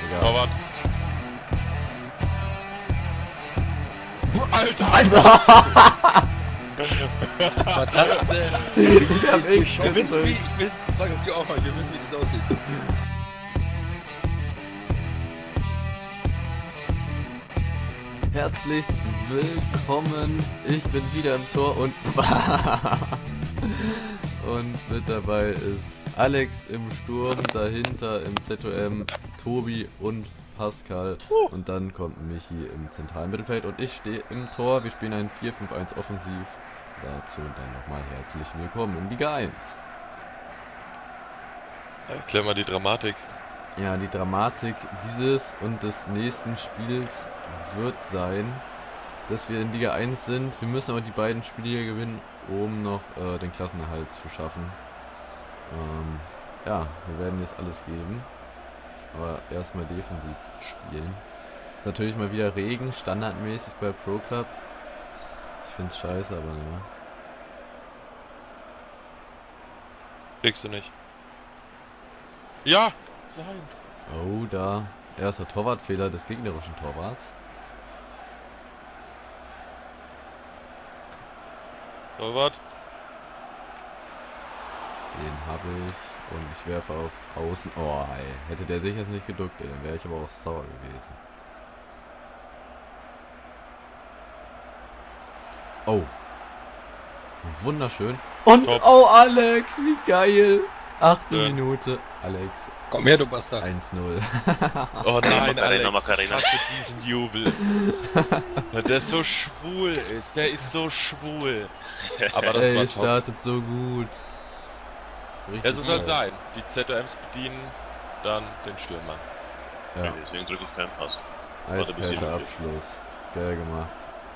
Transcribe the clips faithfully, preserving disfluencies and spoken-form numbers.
Egal. Torwart. Alter! Alter! Was war das denn? Ich hab echt Wir wissen wie, ich will, frage ob du auch mal, wir wissen wie das aussieht. Herzlich willkommen, ich bin wieder im Tor und und mit dabei ist Alex im Sturm, dahinter im Z O M Tobi und Pascal und dann kommt Michi im zentralen Mittelfeld und ich stehe im Tor. Wir spielen ein vier fünf eins offensiv. Dazu dann nochmal herzlich willkommen in Liga eins. Erklär mal die Dramatik. Ja, die Dramatik dieses und des nächsten Spiels wird sein, dass wir in Liga eins sind. Wir müssen aber die beiden Spiele hier gewinnen, um noch äh, den Klassenerhalt zu schaffen. Ähm, ja, wir werden jetzt alles geben, aber erstmal defensiv spielen. Ist natürlich mal wieder Regen, standardmäßig bei Pro Club. Ich finde es scheiße, aber naja. Kriegst du nicht. Ja! Nein! Oh, da. Erster Torwartfehler des gegnerischen Torwarts. Torwart. Den habe ich und ich werfe auf Außen. Oh, ey. Hätte der sich jetzt nicht geduckt, ey, dann wäre ich aber auch sauer gewesen. Oh. Wunderschön. Und Top. oh, Alex, wie geil. Achte Ja. Minute. Alex. Komm her, du Bastard. eins null. Oh nein, Macarena, Alex, Macarena. ich hasse diesen Jubel. Weil der so schwul ist, der ist so schwul. Aber das Ey, war top. startet so gut. Ja, Richtig so soll geil. sein. Die Z O Ms bedienen dann den Stürmer. Ja, Deswegen drücke ich keinen Pass. Warte, bis eiskalter hier Abschluss. Geil gemacht.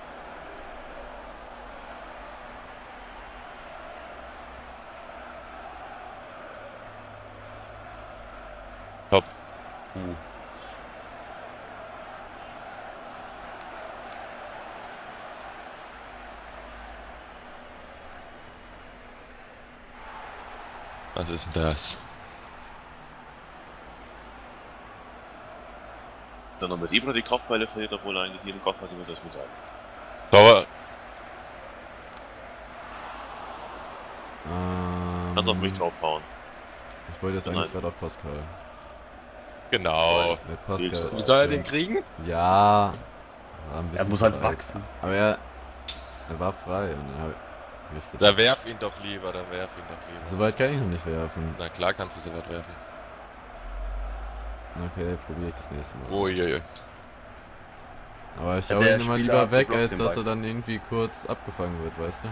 Top. Uh. Was ist denn das? Dann noch mit Ibra die Kopfbeile verliert, obwohl er eigentlich jeden Kopfball immer das mit sagen. Torwart. Ähm, Kannst auf mich draufhauen. Ich wollte jetzt Nein. eigentlich gerade auf Pascal. Genau. Äh, Pascal. Willst Wie soll er den kriegen? Ja. War ein Er bisschen muss halt frei. wachsen. Aber er, er war frei und er hat mich Da gedacht. werf ihn doch lieber, da werf ihn doch lieber. So weit kann ich noch nicht werfen. Na klar kannst du so weit werfen. Okay, probiere ich das nächste Mal. aus. Uiuiui. Aber ich Ja, hau der ihn immer Spieler lieber weg, blockt als den dass Ball. er dann irgendwie kurz abgefangen wird, weißt du?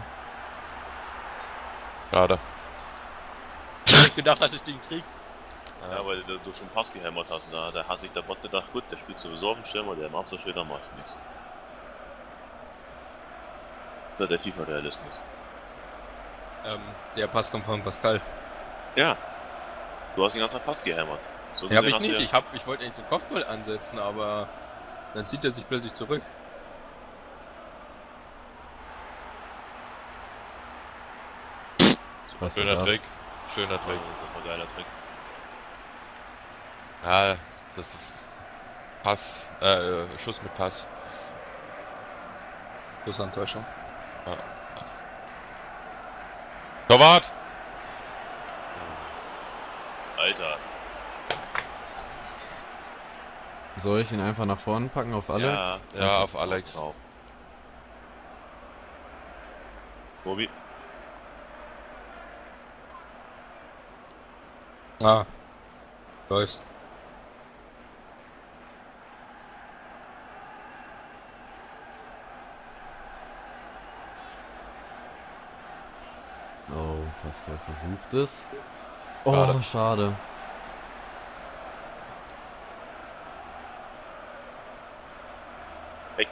Schade. Ich hab gedacht, dass ich den krieg. Ja, weil du, du schon Pass gehämmert hast. Da, da hat sich der Bot gedacht, gut, der spielt sowieso auf dem Schirm und der macht so schön, dann mach ich nichts. Das ist der FIFA-Realismus. Ähm, der Pass kommt von Pascal. Ja. Du hast den ganzen Pass gehämmert. So Ja, hab gesehen ich hast du nicht. ja- Ich, hab, ich wollte eigentlich den Kopfball ansetzen, aber dann zieht er sich plötzlich zurück. Was war Schöner das? Trick. Schöner Trick. Das war ein geiler Trick. Ja, das ist Pass, äh, Schuss mit Pass. Große Enttäuschung. Torwart! Alter. Soll ich ihn einfach nach vorne packen auf Alex? Ja, Ja, auf Alex. drauf. Tobi. Ah. Läufst. Oh, Pascal versucht es. Oh, Schade. schade. Ey.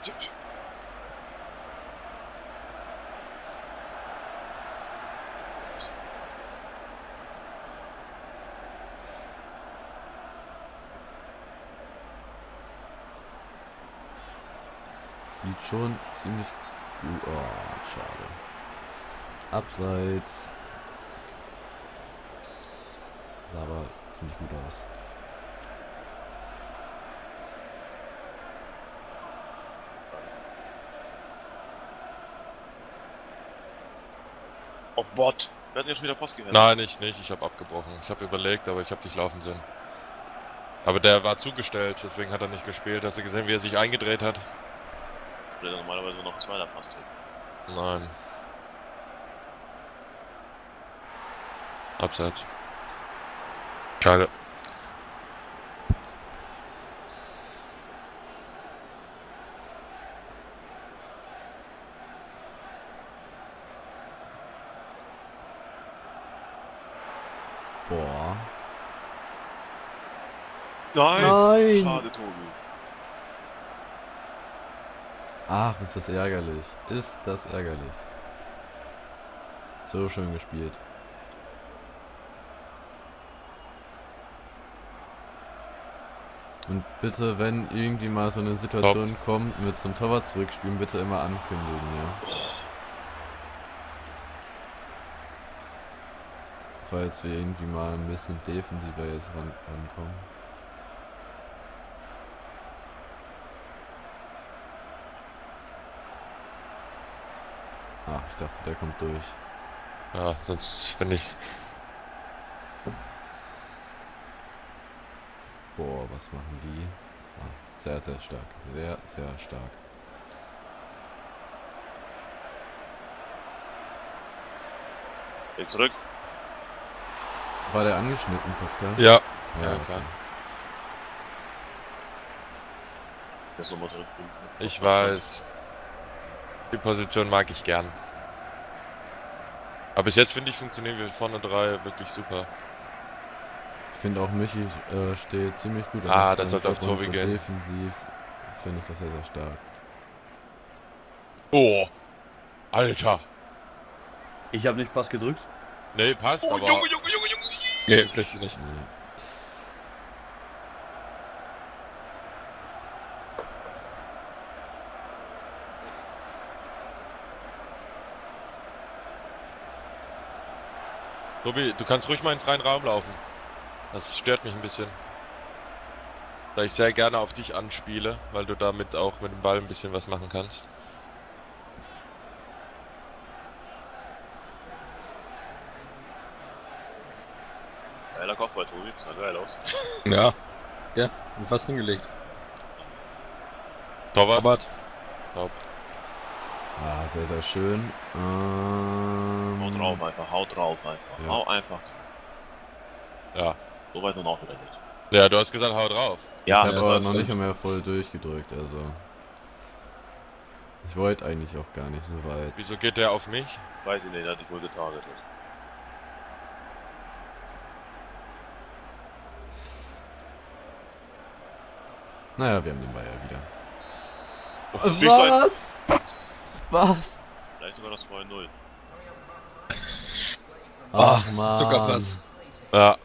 Sieht schon ziemlich gut. Oh, schade. Abseits. Sah aber ziemlich gut aus. Oh, Bot. Wir hatten ja schon wieder Post gehört. Nein, ich nicht. Ich habe abgebrochen. Ich habe überlegt, aber ich habe dich laufen sehen. Aber der war zugestellt, deswegen hat er nicht gespielt. Hast du gesehen, wie er sich eingedreht hat? Oder normalerweise noch ein zweiter Pass drin. Nein. Abseits. Schade. Boah. Nein! Nein! Schade, Tobi. Ach, ist das ärgerlich. Ist das ärgerlich. So schön gespielt. Und bitte, wenn irgendwie mal so eine Situation Top. kommt mit zum Torwart zurückspielen, bitte immer ankündigen, ja. Falls wir irgendwie mal ein bisschen defensiver jetzt ran, rankommen. Ach, ich dachte, der kommt durch. Ja, sonst finde ich... Boah, was machen die? Ah, sehr, sehr stark. Sehr, sehr stark. Weg zurück. War der angeschnitten, Pascal? Ja. Ja, Ja, okay. klar. Jetzt nochmal drin spielen. Ich weiß. Die Position mag ich gern. Aber bis jetzt finde ich, funktionieren wir vorne drei wirklich super. Ich finde auch Michi äh, steht ziemlich gut. Ah, Also das sollte auf Tobi so gehen. Defensiv finde ich das sehr, sehr stark. Oh! Alter! Ich habe nicht Pass gedrückt. Nee, passt, Oh, aber... Junge, Junge, Junge, Junge! Nee, vielleicht sie nicht. Nee. Tobi, du kannst ruhig mal in den freien Raum laufen. Das stört mich ein bisschen. Da ich sehr gerne auf dich anspiele, weil du damit auch mit dem Ball ein bisschen was machen kannst. Geiler Kopfball, Tobi. Sah geil aus. Ja. Ja, fast hingelegt. Torwart. Torwart. Top. Ah, sehr, sehr schön. Ähm, Hau drauf einfach, hau drauf einfach. Ja. Hau einfach. Ja. So weit nun auch wieder nicht. Ja, du hast gesagt, hau drauf. Ja, ich habe das aber heißt, noch nicht mehr voll durchgedrückt, also. Ich wollte eigentlich auch gar nicht so weit. Wieso geht der auf mich? weiß ich nicht, der hat dich wohl getargetet. Naja, wir haben den Ball ja wieder. Oh, nicht so ein- Was? Was? Vielleicht sogar das zwei null. Ach, Mann. Zuckerpass. Ja.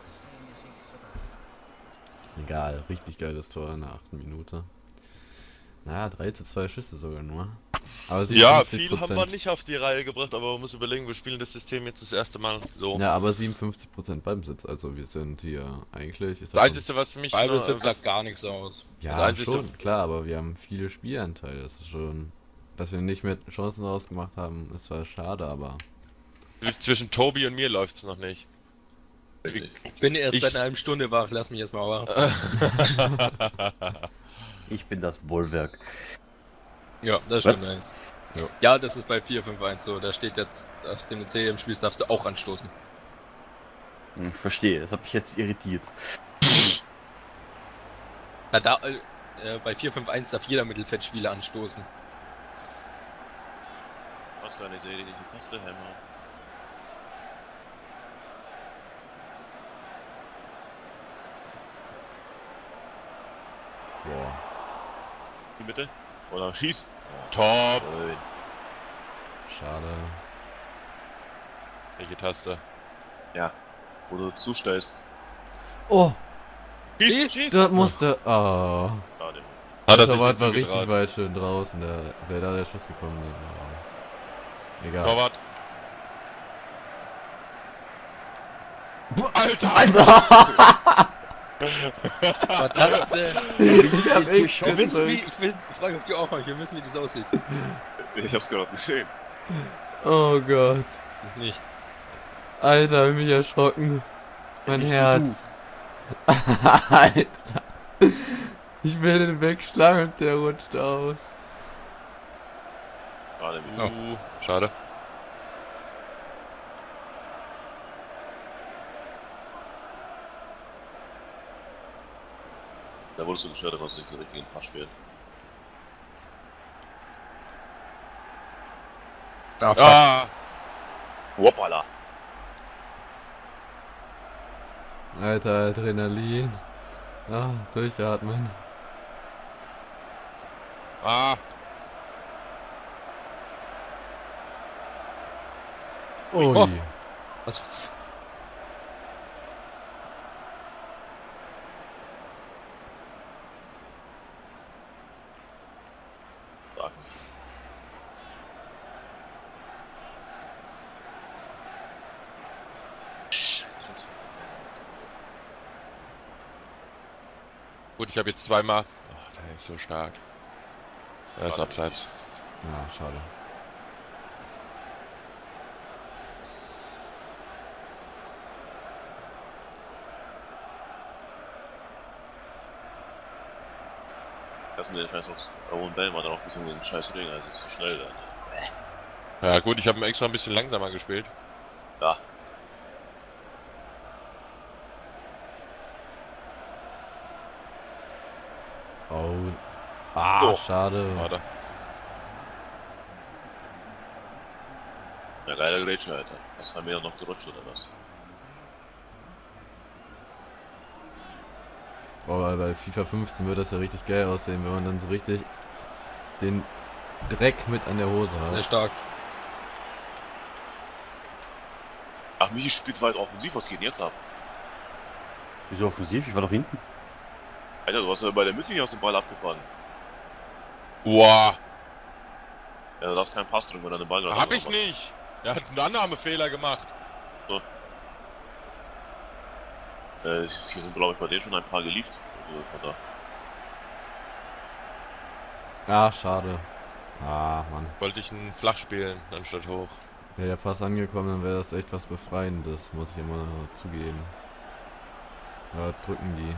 Egal, richtig geiles Tor in der achten Minute. Naja, drei zu zwei Schüsse sogar nur. Aber Ja, siebenundfünfzig viel haben wir Prozent. nicht auf die Reihe gebracht, aber man muss überlegen, wir spielen das System jetzt das erste Mal so. Ja, aber siebenundfünfzig Prozent Ballbesitz. Also wir sind hier eigentlich... Ist Das das schon, Einzige, was mich nur, Ballbesitz was, sagt gar nichts aus. ja, das Einzige- schon, klar, aber wir haben viele Spielanteile. Das ist schon... Dass wir nicht mehr Chancen rausgemacht haben, ist zwar schade, aber... zwischen Tobi und mir läuft's noch nicht. Ich bin erst Ich- seit einer halben Stunde wach, lass mich erst mal wach. Ich bin das Bollwerk. Ja, das stimmt Was? eins. Ja. Ja, das ist bei vier fünf eins so. Da steht jetzt, dass du mit C im spielst, darfst du auch anstoßen. Hm, Ich verstehe, das hat mich jetzt irritiert. Na, da, äh, bei vier fünf eins darf jeder Mittelfeldspieler anstoßen. Was gar nicht, sehe ich die Taste, Hammer. Boah. Die Mitte? Oder schieß! Top! Schön. Schade. Welche Taste? Ja, wo du zustellst. Oh! Schieß, schieß! Das musste... Oh. Schade. Hat Der er sich Torwart nicht war richtig zugetraut. weit schön draußen. Der wäre da der Schuss gekommen. Oh. Egal. Torwart. Was war das denn? Ich hab echt Wir wissen wie, ich will, ich frage dich auch mal, wir wissen wie das aussieht. Ich hab's gerade gesehen. Oh Gott. Nicht. Alter, hab ich mich erschrocken. Mein Nicht Herz. Alter. Ich will den wegschlagen und der rutscht aus. Gerade mit. Uh, schade. Da wurdest du gestört, da konntest du nicht den richtigen Pass spielen. Ah, fuck. Ah! Hoppala! Alter, Adrenalin. Ah, durchatmen. Ah! Ui. Oh. Was? f- Sag nicht. Scheiße. Gut, ich habe jetzt zweimal. Oh, der ist so stark. Er ist Warte, abseits. Ja, schade. Das mit den scheiß hohen Bällen war dann auch ein bisschen ein scheiß Ring, also zu schnell dann. Ja gut, ich habe ihn extra ein bisschen langsamer gespielt. Ja, Oh. Ah, Oh. schade. Warte. ja geiler Grätsche, Alter. Hast du mir noch gerutscht oder was? Boah, bei FIFA fünfzehn wird das ja richtig geil aussehen, wenn man dann so richtig den Dreck mit an der Hose Sehr hat. stark. Ach, Michi spielt weit offensiv, was geht denn jetzt ab? Wieso offensiv? Ich war doch hinten. Alter, du hast ja bei der Mittellinie aus dem Ball abgefahren. Wow! Ja, da hast keinen Pass drin, wenn er den Ball gerade Hab ich macht. nicht! Er hat einen Annahmefehler gemacht. Äh, hier sind, glaube ich, bei denen schon ein paar geliefert. Also von da. Ah, schade. Ah, Mann. Wollte ich einen flach spielen, anstatt hoch. Wäre der Pass angekommen, dann wäre das echt was Befreiendes, muss ich immer zugeben. Ja, drücken die.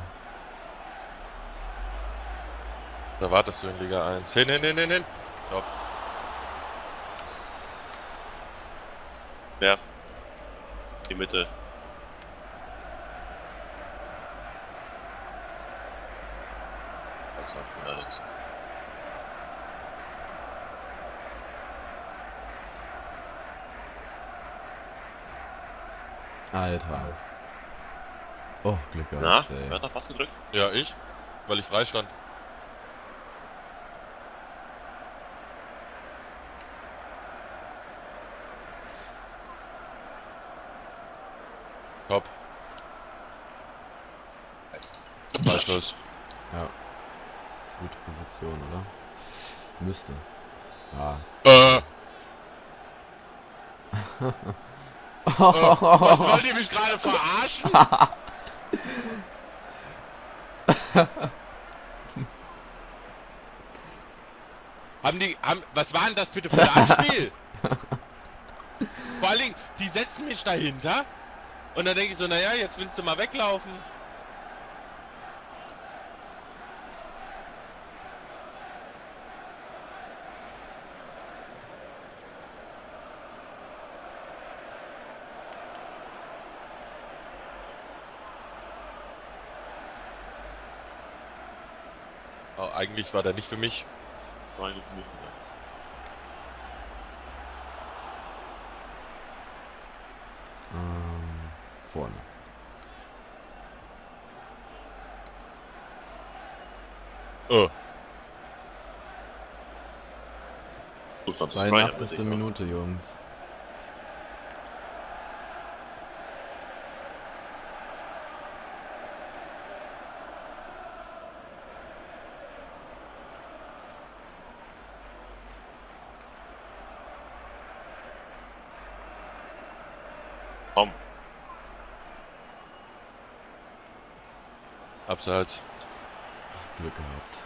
Da wartest du in Liga eins. Hin, hin, hin, hin, hin! Stopp. Werf. Die Mitte. Extra spielen, Alex. Alter. Oh, Glück gehabt, Na, ey. wer hat noch Pass gedrückt? Ja, ich? Weil ich frei stand. Top. Freistoß. Ja. Gute Position, oder? Müsste. Ah. Äh. äh, was wollt ihr mich gerade verarschen? haben die, haben, was war denn das bitte für ein Anspiel? Vor allen Dingen, die setzen mich dahinter und dann denke ich so, naja, jetzt willst du mal weglaufen. Oh, eigentlich war der nicht für mich. Nein, für mich nicht. Ähm, vorne. Oh. Du standst frei, zweiundachtzigste aber Minute, Jungs. Komm, Abseits. Glück gehabt.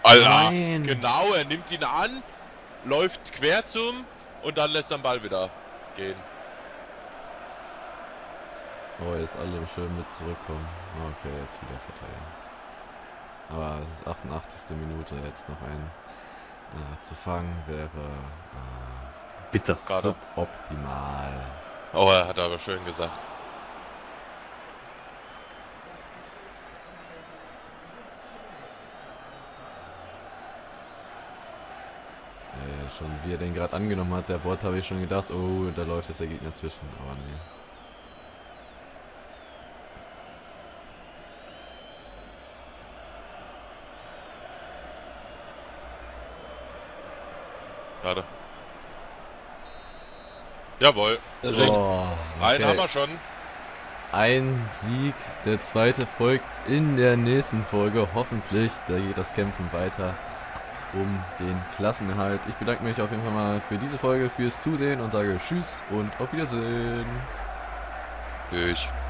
Alter, Nein. genau, er nimmt ihn an, läuft quer zum und dann lässt er den Ball wieder gehen. Oh, jetzt alle schön mit zurückkommen. Okay, jetzt wieder verteilen. Aber es ist achtundachtzigste Minute, jetzt noch ein äh, zu fangen wäre äh, Bitte. Gerade. suboptimal. Oh, er hat aber schön gesagt. Äh, schon wie er den gerade angenommen hat, der Bot, habe ich schon gedacht, oh, da läuft jetzt der Gegner zwischen, aber nee. Gerade. Jawohl. Der Schenk. Oh, Einen okay. haben wir schon. Ein Sieg, der zweite folgt in der nächsten Folge, hoffentlich. Da geht das Kämpfen weiter um den Klassenerhalt. Ich bedanke mich auf jeden Fall mal für diese Folge, fürs Zusehen und sage Tschüss und auf Wiedersehen. Durch.